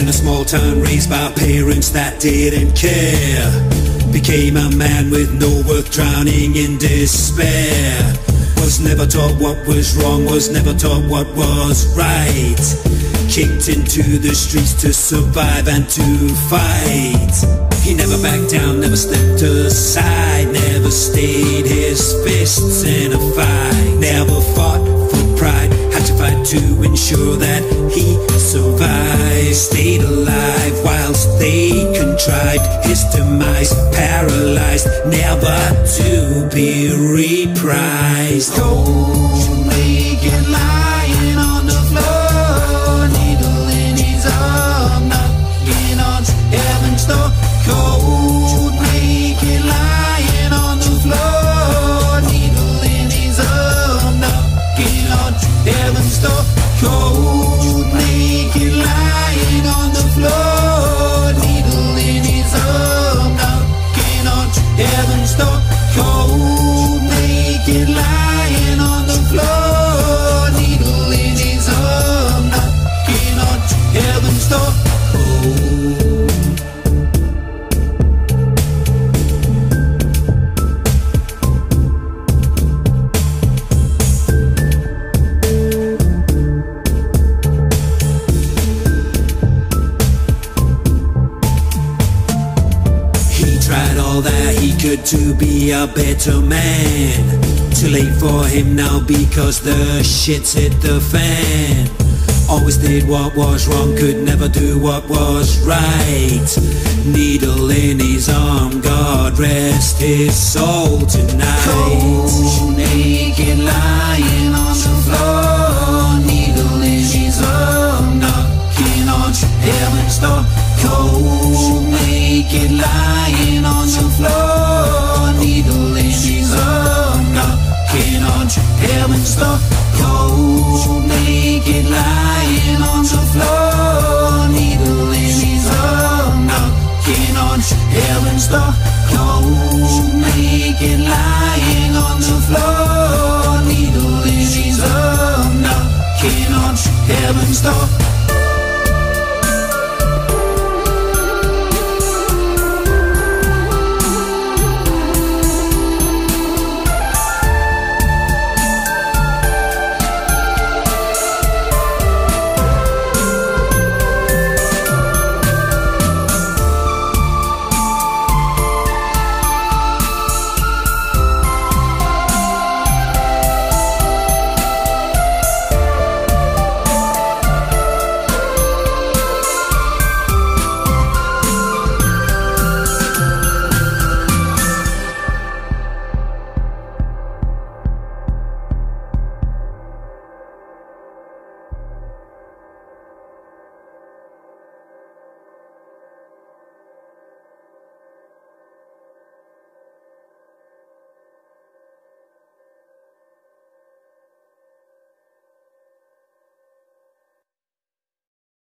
in a small town, raised by parents that didn't care. Became a man with no worth, drowning in despair. Was never taught what was wrong, was never taught what was right. Kicked into the streets to survive and to fight. He never backed down, never stepped aside, never stayed his fists in a fight. Never fought for pride, had to fight to ensure that he survived. Stayed alive whilst they contrived his demise. Paralyzed, never to be reprised. Cold, naked, lying on the floor, needle in his arm, knocking on heaven's door. Cold, naked, lying on the floor, needle in his arm, knocking on heaven's door. Cold, naked, lying on the floor, needle in his arm, knocking on heaven's door. Cold, naked, lying on the floor, needle in his arm, knocking on heaven's door. Tried all that he could to be a better man. Too late for him now because the shit's hit the fan. Always did what was wrong, could never do what was right. Needle in his arm, God rest his soul tonight. Cold, naked, lying on the floor, needle in his arm, knocking on heaven's door. Cold, naked, lying on the floor, needle in his arm, knocking on heaven's door. Cold, naked, lying on the floor, needle in his arm, knocking on heaven's door. Cold, naked, lying on the floor, needle in his arm, knocking on heaven's door.